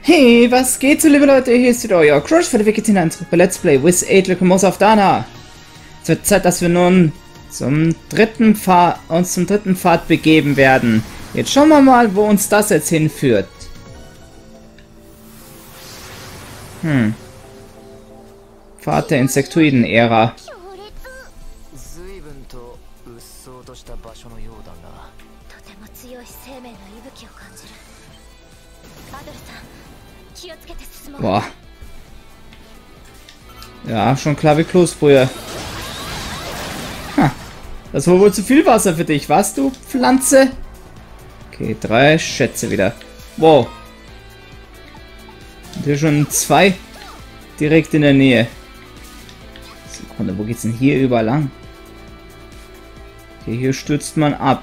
Hey, was geht so, liebe Leute? Hier ist wieder euer Crush für die Wiki hinein zurück bei Let's Play with 8 Locomotives of Dana. Es wird Zeit, dass wir nun zum dritten Pfad begeben werden. Jetzt schauen wir mal, wo uns das jetzt hinführt. Pfad der Insektoiden-Ära. Boah. Ja, schon klar wie Kloßbrühe. Das war wohl zu viel Wasser für dich, was du, Pflanze? Okay, 3 Schätze wieder. Wow. Und hier schon 2 direkt in der Nähe. Sekunde, wo geht's denn hier überall lang? Okay, hier stürzt man ab.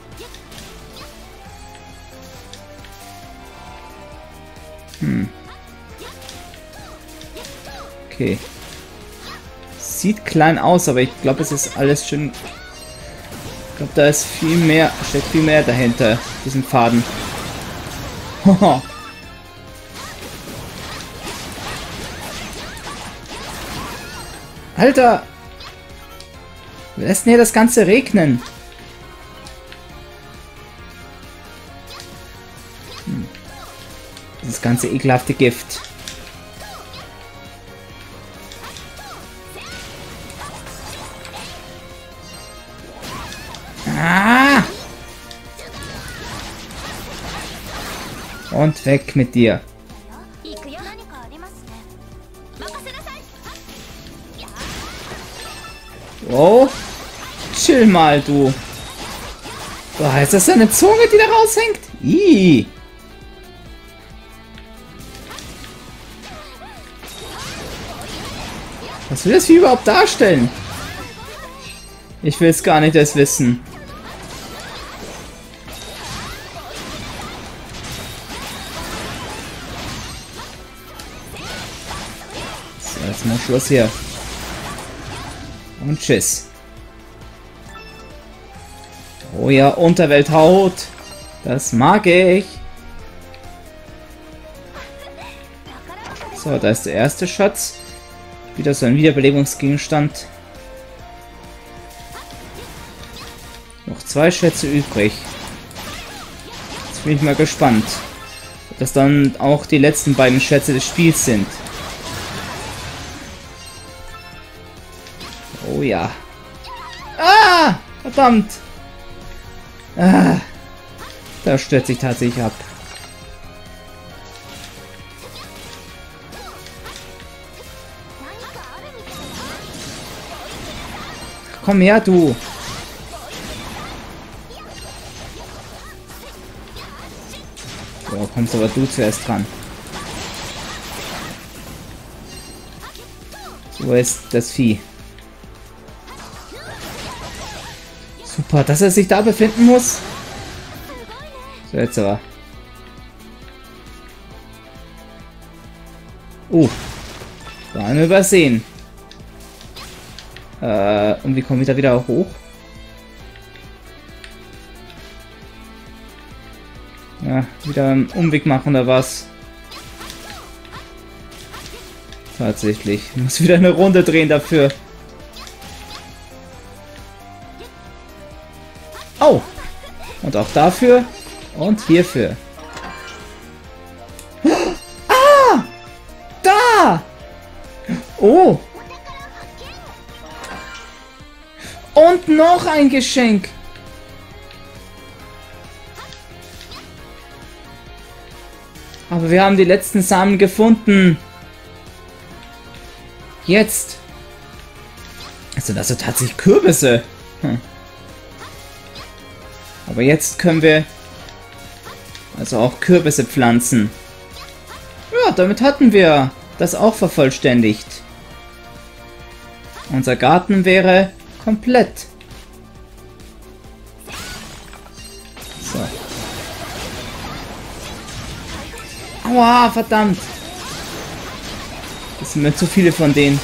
Okay. Sieht klein aus, aber ich glaube, es ist alles schön. Ich glaube, da ist viel mehr, steckt viel mehr dahinter, diesen Pfaden. Alter! Wir lassen hier das Ganze regnen. Das ganze ekelhafte Gift. Ah! Und weg mit dir. Oh, chill mal, du. Boah, ist das eine Zunge, die da raushängt? Ih. Was will das Vieh überhaupt darstellen? Ich will es gar nicht erst wissen. So, jetzt mal Schluss hier. Und tschüss. Oh ja, Unterwelthaut. Das mag ich. So, da ist der erste Schatz. Wieder so ein Wiederbelebungsgegenstand. Noch 2 Schätze übrig. Jetzt bin ich mal gespannt, ob das dann auch die letzten beiden Schätze des Spiels sind. Oh ja. Ah! Verdammt! Ah! Da stürzt sich tatsächlich ab. Komm her, du! So, kommst aber du zuerst dran. So ist das Vieh. Super, dass er sich da befinden muss. So, jetzt aber. War eine übersehen. Und wie kommen wir da wieder hoch? Ja, wieder einen Umweg machen oder was? Tatsächlich. Ich muss wieder eine Runde drehen dafür. Oh! Und auch dafür. Und hierfür. Ah! Da! Oh! Und noch ein Geschenk. Aber wir haben die letzten Samen gefunden. Jetzt. Also das sind tatsächlich Kürbisse. Aber jetzt können wir also auch Kürbisse pflanzen. Ja, damit hatten wir das auch vervollständigt. Unser Garten wäre komplett. So. Aua, verdammt. Das sind mir zu viele von denen.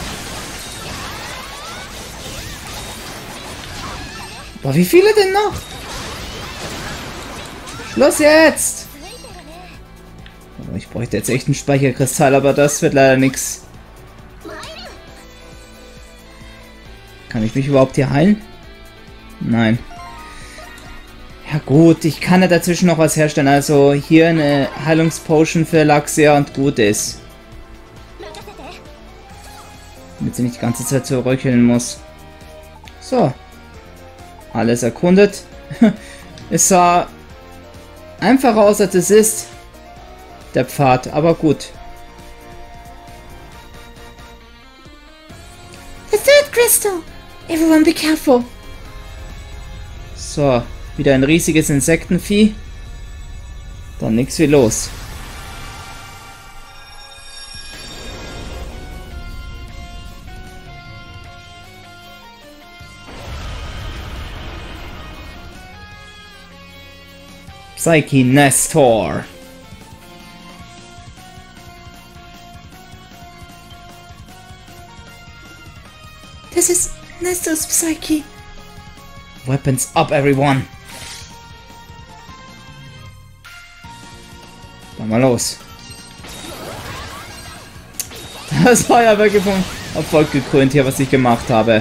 Boah, wie viele denn noch? Schluss jetzt! Ich bräuchte jetzt echt einen Speicherkristall, aber das wird leider nichts. Kann ich mich überhaupt hier heilen? Nein. Ja gut, ich kann ja dazwischen noch was herstellen. Also hier eine Heilungspotion für Laxia und gut ist. Damit sie nicht die ganze Zeit so röcheln muss. So. Alles erkundet. Es sah einfacher aus, als es ist. Der Pfad, aber gut. The third crystal! Everyone be careful! So, wieder ein riesiges Insektenvieh. Dann nix wie los. Psyche Nestor. This is Nestor's Psyche. Weapons up, everyone. Dann mal los. Das war ja wirklich vom Erfolg gekrönt hier, was ich gemacht habe.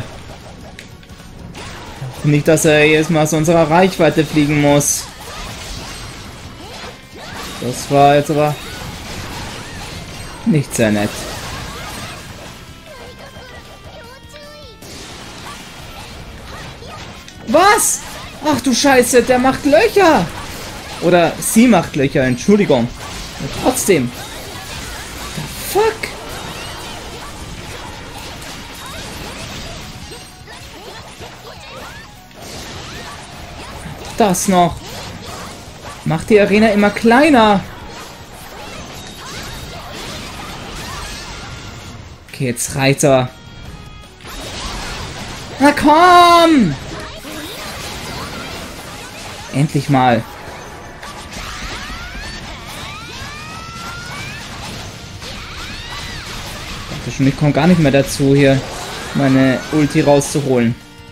Nicht, dass er jedes Mal aus unserer Reichweite fliegen muss. Das war jetzt aber nicht sehr nett. Was? Ach du Scheiße, der macht Löcher. Oder sie macht Löcher, Entschuldigung. Aber trotzdem. The fuck? Das noch. Macht die Arena immer kleiner. Okay, jetzt reicht's aber. Na komm! Endlich mal. Ich dachte schon, ich komme gar nicht mehr dazu, hier meine Ulti rauszuholen.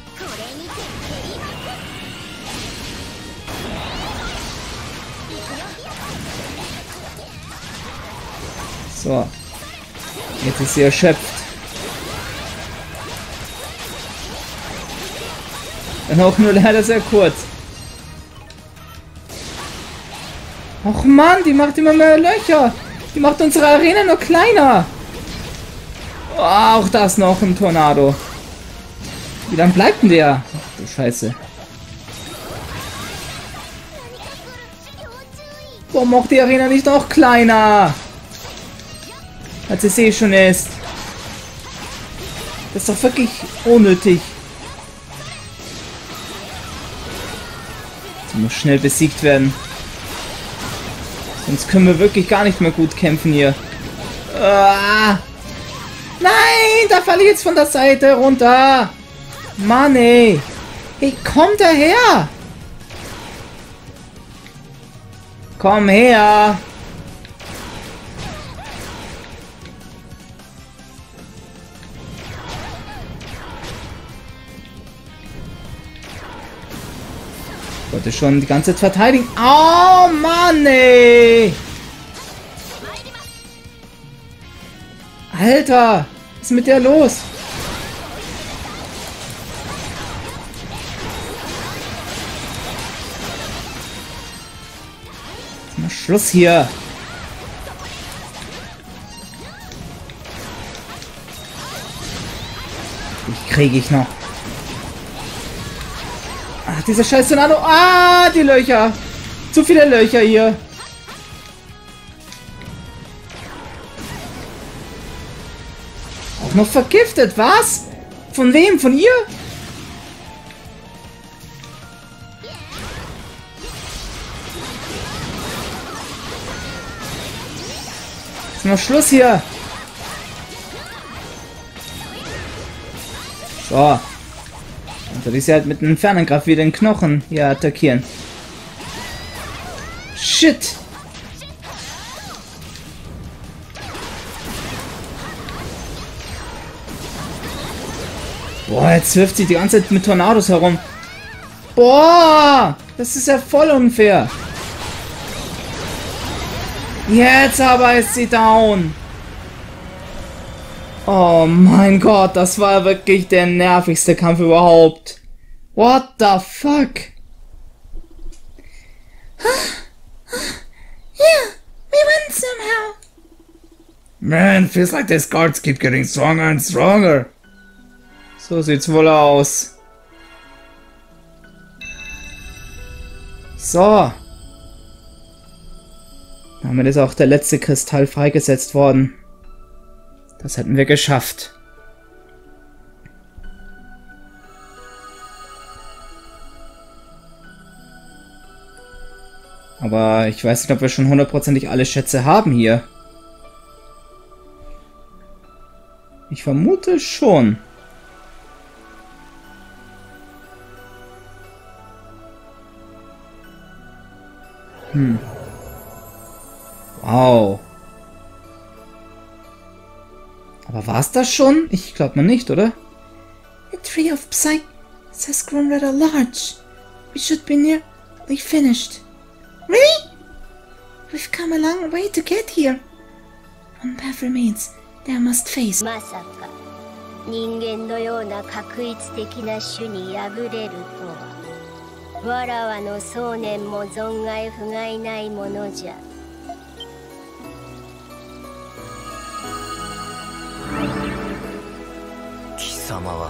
So. Jetzt ist sie erschöpft. Dann auch nur leider sehr kurz. Och Mann, die macht immer mehr Löcher. Die macht unsere Arena nur kleiner. Oh, auch das noch ein Tornado. Wie lange bleibt denn der? Ach du Scheiße. Warum macht die Arena nicht noch kleiner? Als es eh schon ist. Das ist doch wirklich unnötig. Sie muss schnell besiegt werden. Sonst können wir wirklich gar nicht mehr gut kämpfen hier. Ah! Nein, da falle ich jetzt von der Seite runter. Mann, ey. Hey, komm daher. Komm her. Ich wollte schon die ganze Zeit verteidigen. Oh Mann, ey. Alter, was ist mit der los? Mal Schluss hier. Die kriege ich noch. Ach, dieser scheiß Tornado. Ah, die Löcher. Zu viele Löcher hier. Auch noch vergiftet, was? Von wem? Von ihr? Ist noch Schluss hier. So. Und soll ich sie halt mit einem Fernangriff wieder den Knochen hier attackieren. Shit. Boah, jetzt wirft sie die ganze Zeit mit Tornados herum. Boah, das ist ja voll unfair. Jetzt aber ist sie down. Oh mein Gott, das war wirklich der nervigste Kampf überhaupt. What the fuck? Yeah, we won somehow. Man, feels like these cards keep getting stronger and stronger. So sieht's wohl aus. So. Damit ist auch der letzte Kristall freigesetzt worden. Das hätten wir geschafft. Aber ich weiß nicht, ob wir schon hundertprozentig alle Schätze haben hier. Ich vermute schon. Wow. Aber war's das schon? Ich glaube mal nicht, oder? The tree of Psyche has grown rather large. We should be nearly finished. Really? We've come a long way to get here. One path remains. Thou must face. まさか人間のような画一的な種に敗れるとは。わらわの想念も存外不甲斐ないものじゃ。 貴様は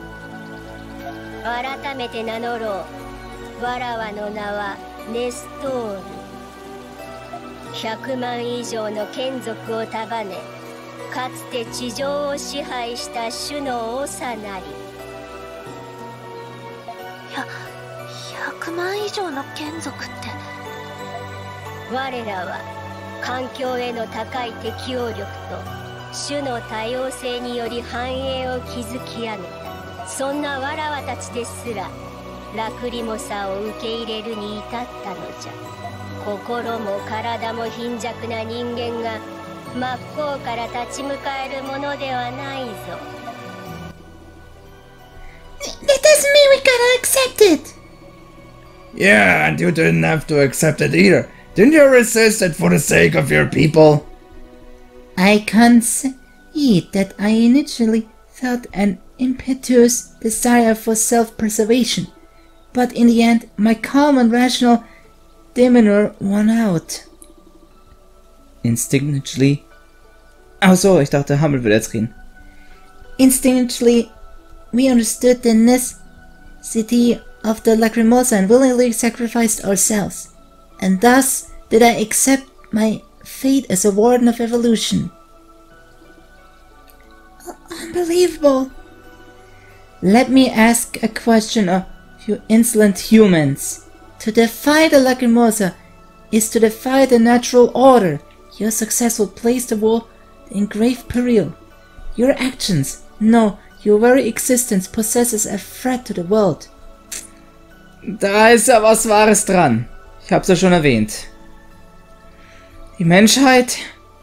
改めて名乗ろう。わらわの名はネストール。100万以上の眷属を束ね、かつて地上を支配した種の長なり。 100万以上の眷属って。 我らは環境への高い適応力と種の多様性により繁栄を築き上げた。そんなわらわたちですらラクリモサを受け入れるに至ったのじゃ。心も体も貧弱な人間が真っ向から立ち向かえるものではないぞ。 That doesn't mean we gotta accept it. Yeah, and you didn't have to accept it either. Didn't you resist it for the sake of your people? I concede that I initially felt an impetuous desire for self-preservation, but in the end, my calm and rational demeanor won out. Instinctually. Ach so, ich dachte, Hamel will jetzt reden. Instinctually, we understood the necessity of the Lacrimosa and willingly sacrificed ourselves. And thus did I accept my fate as a warden of evolution. Unbelievable. Let me ask a question of you insolent humans. To defy the Lacrimosa is to defy the natural order. Your success will place the world in grave peril. Your actions, no, your very existence possesses a threat to the world. Da ist ja was Wahres dran. Ich hab's ja schon erwähnt. Die Menschheit...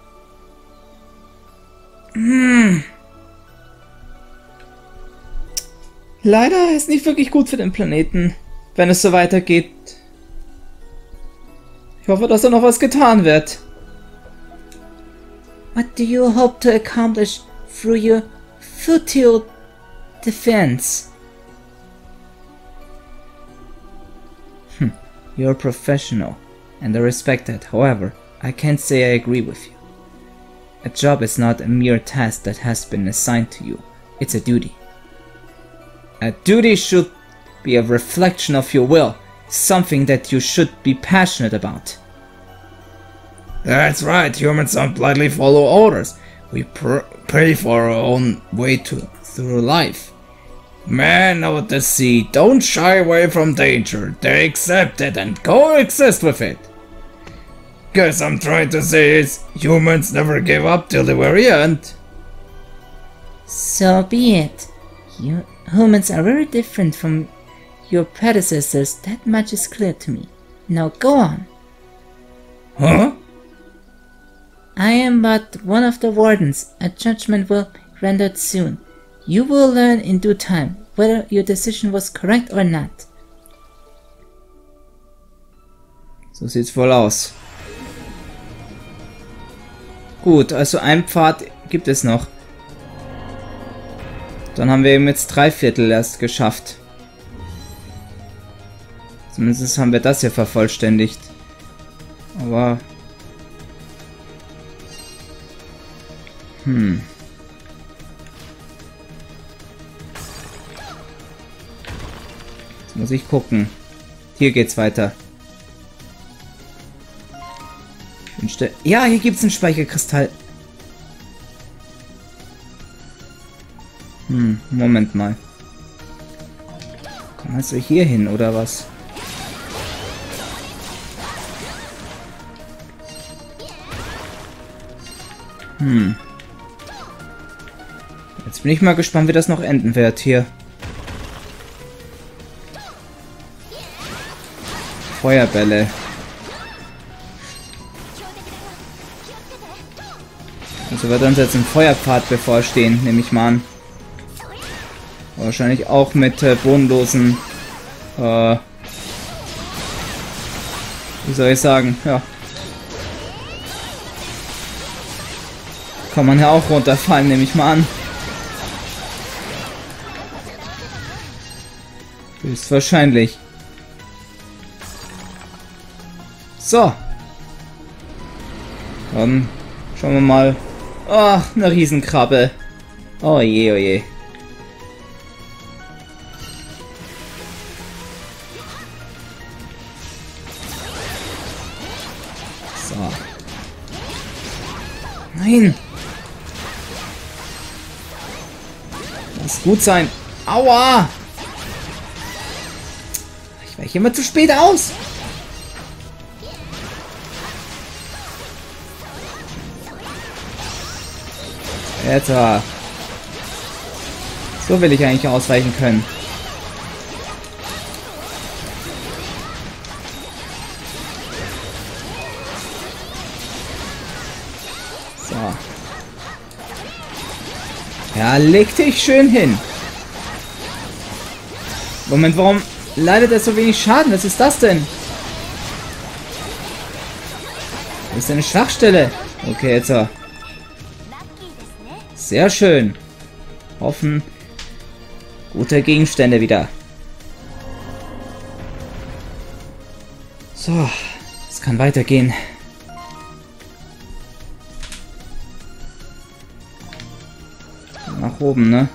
Leider ist nicht wirklich gut für den Planeten, wenn es so weitergeht. Ich hoffe, dass da noch was getan wird. What do you hope to accomplish through your futile defense? You're a professional, and I respect that. However, I can't say I agree with you. A job is not a mere task that has been assigned to you. It's a duty. A duty should be a reflection of your will, something that you should be passionate about. That's right, humans don't blindly follow orders. We pray for our own way through life. Men of the sea don't shy away from danger. They accept it and coexist with it. Guess I'm trying to say is humans never gave up till the very end. So be it. You humans are very different from your predecessors. That much is clear to me. Now go on. Huh? I am but one of the wardens. A judgment will be rendered soon. You will learn in due time whether your decision was correct or not. So sieht's wohl aus. Gut, also ein Pfad gibt es noch. Dann haben wir eben jetzt 3/4 erst geschafft. Zumindest haben wir das hier vervollständigt. Aber... Jetzt muss ich gucken. Hier geht's weiter. Ja, hier gibt's einen Speicherkristall. Moment mal. Komm also hier hin, oder was? Jetzt bin ich mal gespannt, wie das noch enden wird hier. Feuerbälle. Also wird uns jetzt ein Feuerpfad bevorstehen, nehme ich mal an. Wahrscheinlich auch mit bodenlosen, wie soll ich sagen, ja. Kann man ja auch runterfallen, nehme ich mal an. Höchstwahrscheinlich. So. Dann schauen wir mal. Oh, eine Riesenkrabbe. Oh je, oh je. So. Nein. Lass gut sein. Aua. Ich weiche immer zu spät aus. Jetzt aber. So will ich eigentlich ausweichen können. So. Ja, leg dich schön hin. Moment, warum leidet er so wenig Schaden? Was ist das denn? Das ist eine Schwachstelle. Okay, jetzt aber. Sehr schön. Hoffen. Gute Gegenstände wieder. So. Es kann weitergehen. Nach oben, ne?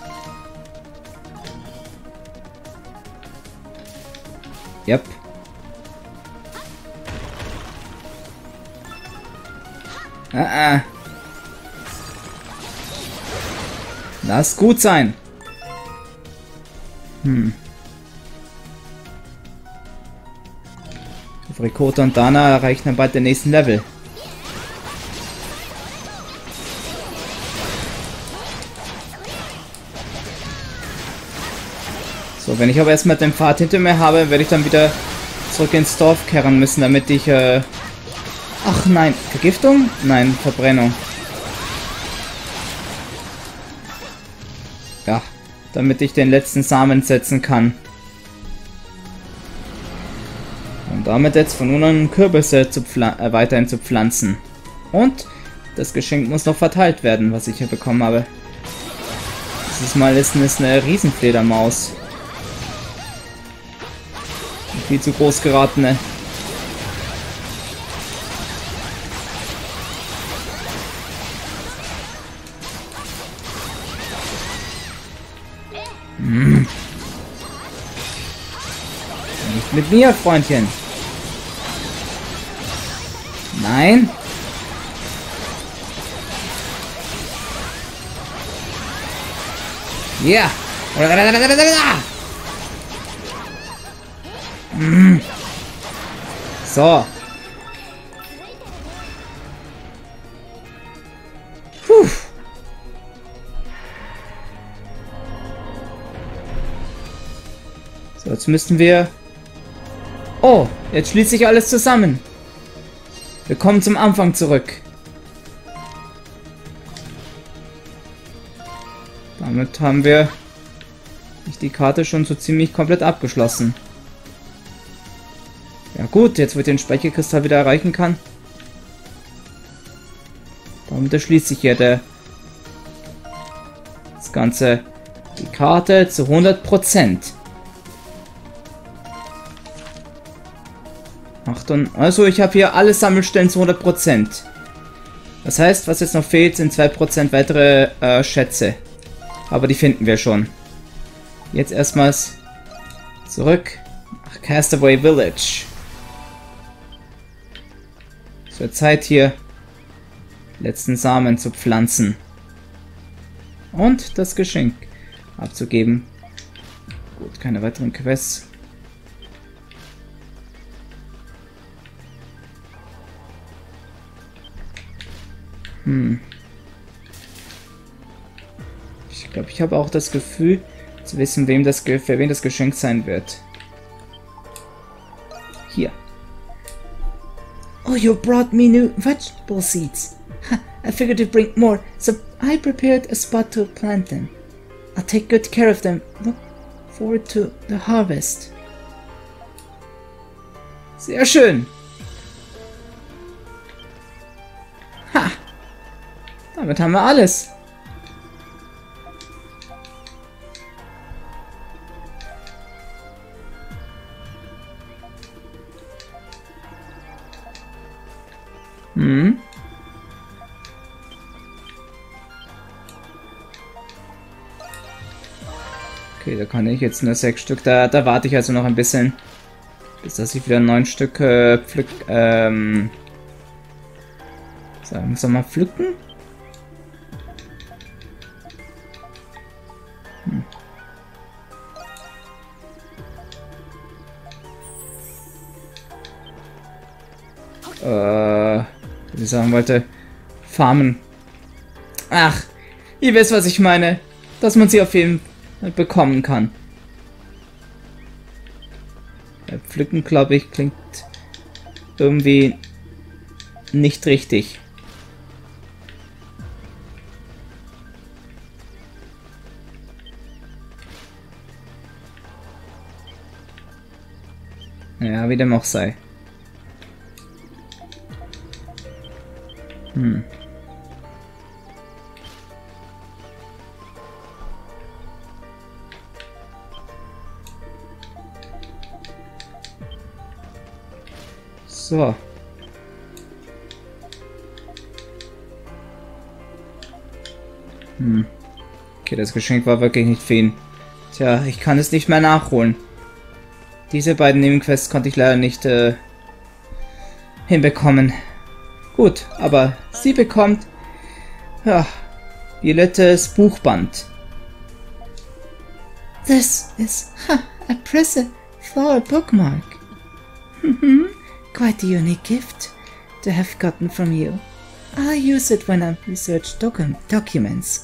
Yep. Lass gut sein. Ricotta und Dana erreichen dann bald den nächsten Level. So, wenn ich aber erstmal den Pfad hinter mir habe, werde ich dann wieder zurück ins Dorf kehren müssen, damit ich... Ach nein, Vergiftung? Nein, Verbrennung. Ja, damit ich den letzten Samen setzen kann. Und damit jetzt von nun an Kürbisse weiterhin zu pflanzen. Und das Geschenk muss noch verteilt werden, was ich hier bekommen habe. Dieses Mal ist es eine Riesenfledermaus. Viel zu groß geratene. Nicht mit mir, Freundchen. Nein. Ja. So. Puh. So, jetzt müssten wir... Oh, jetzt schließt sich alles zusammen. Wir kommen zum Anfang zurück. Damit haben wir die Karte schon so ziemlich komplett abgeschlossen. Ja gut, jetzt wo ich den Speicherkristall wieder erreichen kann. Und da schließt sich ja das Ganze, die Karte zu 100%. Achtung, also ich habe hier alle Sammelstellen zu 100%. Das heißt, was jetzt noch fehlt, sind 2% weitere Schätze. Aber die finden wir schon. Jetzt erstmals zurück nach Castaway Village. Es wird Zeit hier letzten Samen zu pflanzen. Und das Geschenk abzugeben. Gut, keine weiteren Quests. Ich glaube, ich habe auch das Gefühl, zu wissen, für wen das Geschenk sein wird. Hier. Oh, you brought me new vegetable seeds. I figured to bring more, so I prepared a spot to plant them. I'll take good care of them. Look forward to the harvest. Sehr schön. Ha! Damit haben wir alles. Okay, da kann ich jetzt nur 6 Stück. Da warte ich also noch ein bisschen, bis dass ich wieder 9 Stück pflück. Sagen wir mal pflücken. Was ich sagen wollte, farmen. Ach, ihr wisst, was ich meine. Dass man sie auf jeden Fall bekommen kann. Pflücken, glaube ich, klingt irgendwie nicht richtig. Ja, wie dem auch sei. So. Okay, das Geschenk war wirklich nicht für ihn. Tja, ich kann es nicht mehr nachholen. Diese beiden Nebenquests konnte ich leider nicht hinbekommen. Gut, aber sie bekommt ja, Violettes Buchband. This is a present flower bookmark. Quite a unique gift to have gotten from you. I'll use it when I research documents.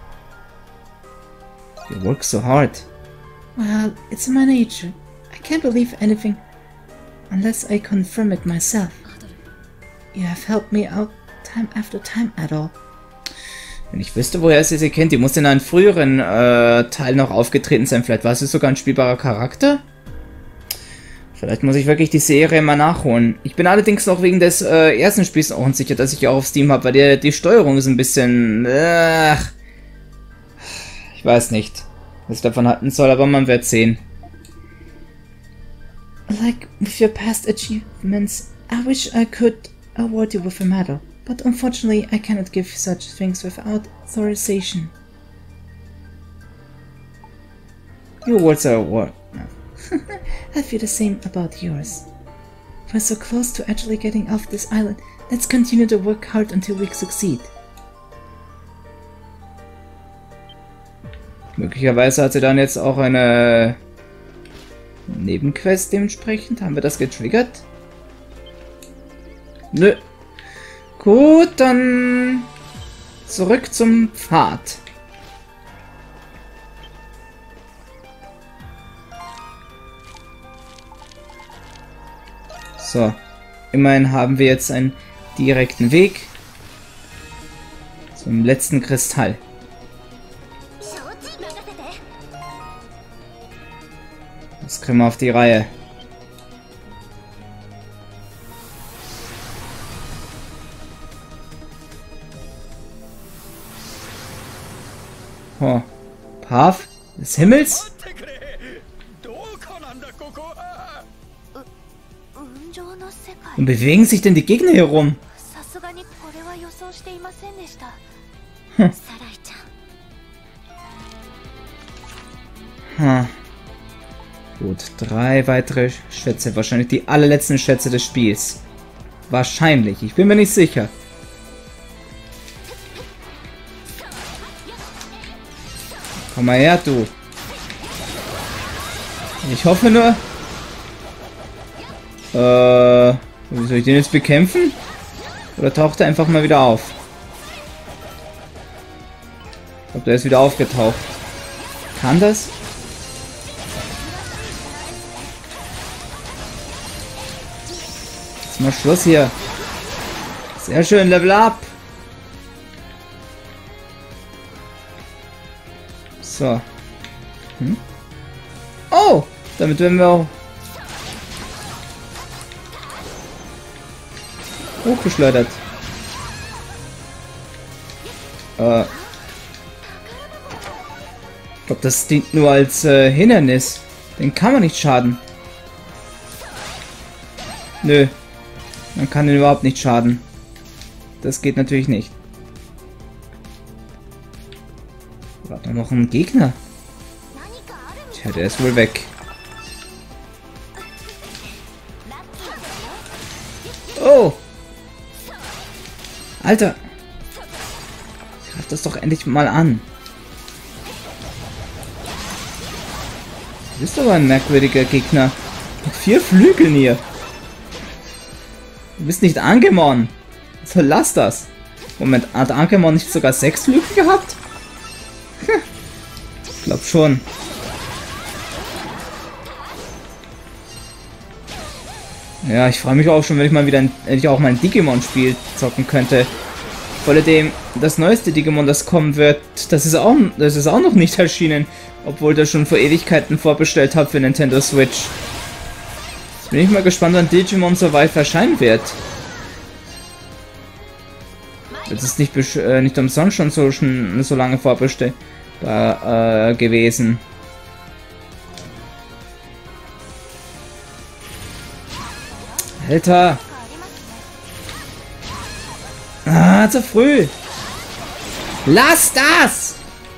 You work so hard. Well, it's in my nature. I can't believe anything unless I confirm it myself. You have helped me out time after time, Adol. Wenn ich wüsste, woher sie kennt, die muss in einem früheren Teil noch aufgetreten sein. Vielleicht war sie sogar ein spielbarer Charakter? Vielleicht muss ich wirklich die Serie mal nachholen. Ich bin allerdings noch wegen des ersten Spiels auch unsicher, dass ich auch auf Steam habe, weil die Steuerung ist ein bisschen... ich weiß nicht, was ich davon halten soll, aber man wird sehen. Like with your past achievements, I wish I could award you with a medal, but unfortunately I cannot give such things without authorization. Your words are a word. I feel the same about yours. We're so close to actually getting off this island. Let's continue to work hard until we succeed. Möglicherweise hat sie dann jetzt auch eine Nebenquest dementsprechend. Haben wir das getriggert? Nö. Gut, dann zurück zum Pfad. So, immerhin haben wir jetzt einen direkten Weg zum letzten Kristall. Das kriegen wir auf die Reihe. Oh. Path des Himmels? 雲上の世界 Und bewegen sich denn die Gegner hier rum? さすがにこれは予想していませんでした Hm. サライちゃん Hm. Gut, 3 weitere Schätze. Wahrscheinlich die allerletzten Schätze des Spiels. Wahrscheinlich. Ich bin mir nicht sicher. Komm mal her, du. Ich hoffe nur... wie soll ich den jetzt bekämpfen? Oder taucht er einfach mal wieder auf? Ich glaube, der ist wieder aufgetaucht. Kann das? Jetzt mal Schluss hier. Sehr schön, Level Up. So. Hm? Oh! Damit werden wir auch hochgeschleudert. Ich glaube, das dient nur als Hindernis. Den kann man nicht schaden. Nö. Man kann den überhaupt nicht schaden. Das geht natürlich nicht. War da noch ein Gegner? Tja, der ist wohl weg. Oh! Alter! Greif das doch endlich mal an. Du bist aber ein merkwürdiger Gegner. Mit 4 Flügeln hier. Du bist nicht Angemon. So, lass das. Moment, hat Angemon nicht sogar 6 Flügel gehabt? Ich glaub schon. Ja, ich freue mich auch schon, wenn ich mal wieder endlich auch mal ein Digimon-Spiel zocken könnte. Vor allem das neueste Digimon, das kommen wird, das ist auch noch nicht erschienen, obwohl ich das schon vor Ewigkeiten vorbestellt habe für Nintendo Switch. Bin ich mal gespannt, wann Digimon Survive erscheinen wird. Das ist nicht umsonst schon so lange vorbestellbar gewesen. Alter! Ah, zu früh! Lass das!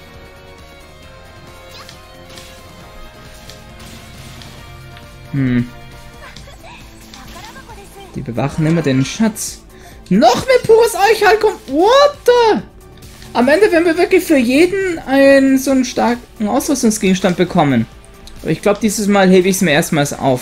Die bewachen immer den Schatz. Noch mehr pures Eichhalkum! What the? Am Ende werden wir wirklich für jeden so einen starken Ausrüstungsgegenstand bekommen. Aber ich glaube, dieses Mal hebe ich es mir erstmals auf.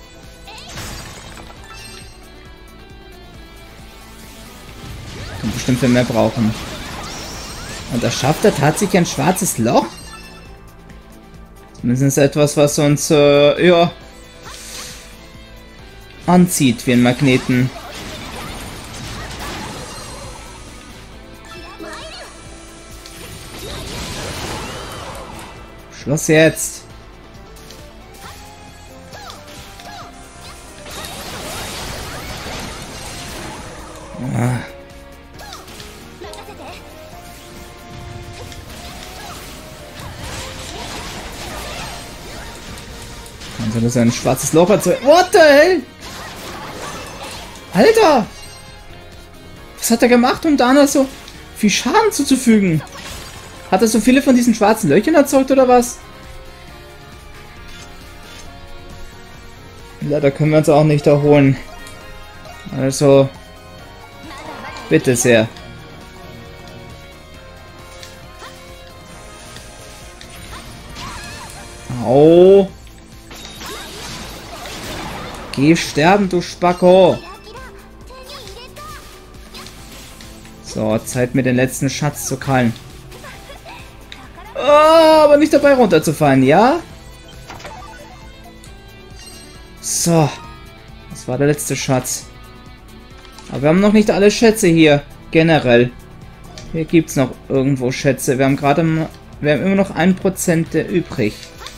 Kann bestimmt viel mehr brauchen. Und das schafft er tatsächlich ein schwarzes Loch? Zumindest etwas, was uns, ja, anzieht wie ein Magneten. Schluss jetzt. Ah. Also das ist ein schwarzes Loch erzeugt. What the hell? Alter! Was hat er gemacht, um Dana so viel Schaden zuzufügen? Hat er so viele von diesen schwarzen Löchern erzeugt oder was? Leider können wir uns auch nicht erholen. Also, bitte sehr. Au! Geh sterben, du Spacko! So, Zeit mir den letzten Schatz zu krallen. Oh, aber nicht dabei runterzufallen, ja? So. Das war der letzte Schatz. Aber wir haben noch nicht alle Schätze hier. Generell. Hier gibt es noch irgendwo Schätze. Wir haben immer noch 1% übrig.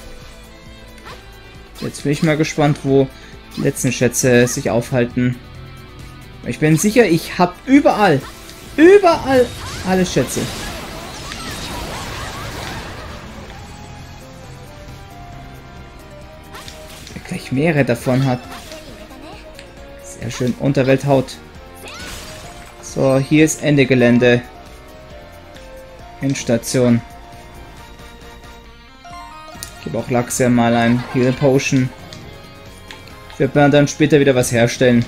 Jetzt bin ich mal gespannt, wo die letzten Schätze sich aufhalten. Ich bin sicher, ich habe überall alle Schätze. gleich mehrere davon hat. Sehr schön. Unterwelthaut. So, hier ist Ende Gelände. Endstation. Ich gebe auch Luxia mal ein Heal Potion. Wir werden dann später wieder was herstellen.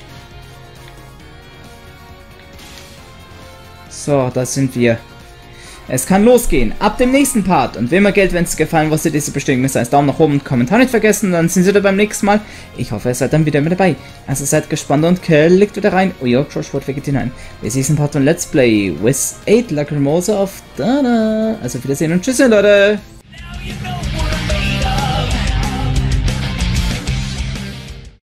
So, da sind wir. Es kann losgehen. Ab dem nächsten Part. Und wie immer gilt, wenn es gefallen hat, diese Bestätigung ist, als Daumen nach oben und Kommentar nicht vergessen. Dann sind Sie wieder beim nächsten Mal. Ich hoffe, ihr seid dann wieder mit dabei. Also seid gespannt und klickt wieder rein. Euer Crossword Veget hinein. Wir sehen Part von Let's Play with 8 Lacrimosa of Dana. Also Wiedersehen und Tschüss, Leute.